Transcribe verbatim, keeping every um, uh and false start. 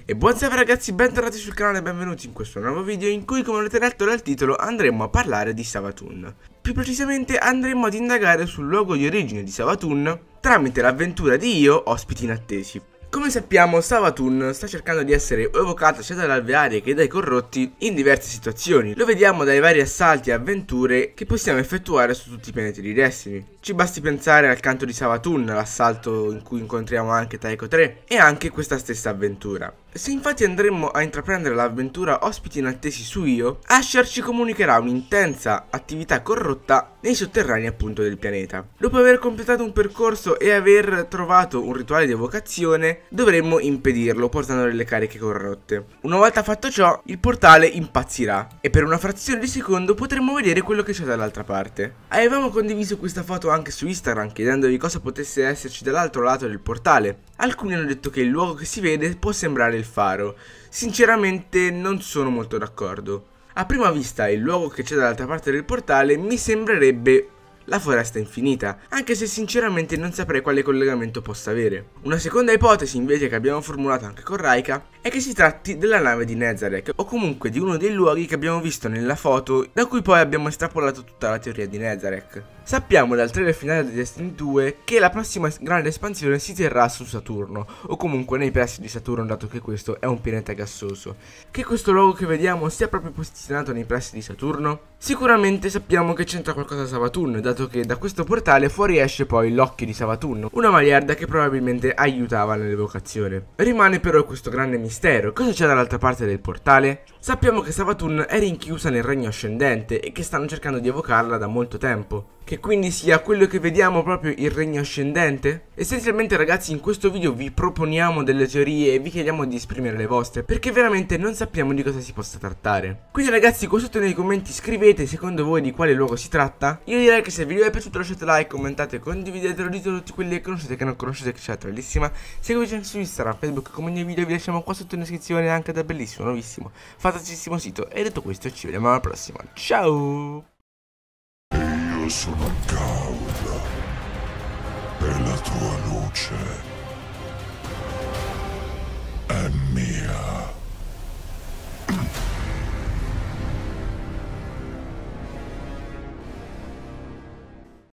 E buon salve ragazzi, bentornati sul canale e benvenuti in questo nuovo video in cui, come avrete letto dal titolo, andremo a parlare di Savathûn. Più precisamente andremo ad indagare sul luogo di origine di Savathûn tramite l'avventura di Io, ospiti inattesi. Come sappiamo, Savathûn sta cercando di essere evocata sia dalle alveari che dai corrotti in diverse situazioni. Lo vediamo dai vari assalti e avventure che possiamo effettuare su tutti i pianeti di Destiny. Ci basti pensare al canto di Savathûn, l'assalto in cui incontriamo anche Tycho tre e anche questa stessa avventura. Se infatti andremo a intraprendere l'avventura ospiti inattesi su Io, Asher ci comunicherà un'intensa attività corrotta nei sotterranei appunto del pianeta. Dopo aver completato un percorso e aver trovato un rituale di evocazione, dovremmo impedirlo portando delle cariche corrotte. Una volta fatto ciò, il portale impazzirà e per una frazione di secondo potremo vedere quello che c'è dall'altra parte. Avevamo condiviso questa foto anche su Instagram chiedendovi cosa potesse esserci dall'altro lato del portale. Alcuni hanno detto che il luogo che si vede può sembrare il faro. Sinceramente non sono molto d'accordo. A prima vista il luogo che c'è dall'altra parte del portale mi sembrerebbe la foresta infinita, anche se sinceramente non saprei quale collegamento possa avere. Una seconda ipotesi invece che abbiamo formulato anche con Raika è che si tratti della nave di Nezarec, o comunque di uno dei luoghi che abbiamo visto nella foto da cui poi abbiamo estrapolato tutta la teoria di Nezarec. Sappiamo dal trailer finale di Destiny due che la prossima grande espansione si terrà su Saturno, o comunque nei pressi di Saturno, dato che questo è un pianeta gassoso. Che questo luogo che vediamo sia proprio posizionato nei pressi di Saturno? Sicuramente sappiamo che c'entra qualcosa Savathûn, dato che da questo portale fuoriesce poi l'occhio di Savathûn, una maliarda che probabilmente aiutava nell'evocazione. Rimane però questo grande mistero: cosa c'è dall'altra parte del portale? Sappiamo che Savathûn è rinchiusa nel regno ascendente e che stanno cercando di evocarla da molto tempo. Che quindi sia quello che vediamo proprio il regno ascendente? Essenzialmente ragazzi, in questo video vi proponiamo delle teorie e vi chiediamo di esprimere le vostre, perché veramente non sappiamo di cosa si possa trattare. Quindi ragazzi, qua sotto nei commenti scrivete secondo voi di quale luogo si tratta. Io direi che se il video vi è piaciuto lasciate like, commentate, condividetelo, dite tutti quelli che conoscete, che non conoscete, che c'è bellissima. Seguiteci anche su Instagram, Facebook, come ogni video vi lasciamo qua sotto in descrizione anche da bellissimo, nuovissimo, fantasticissimo sito. E detto questo ci vediamo alla prossima, ciao! Io sono cauda e la tua luce.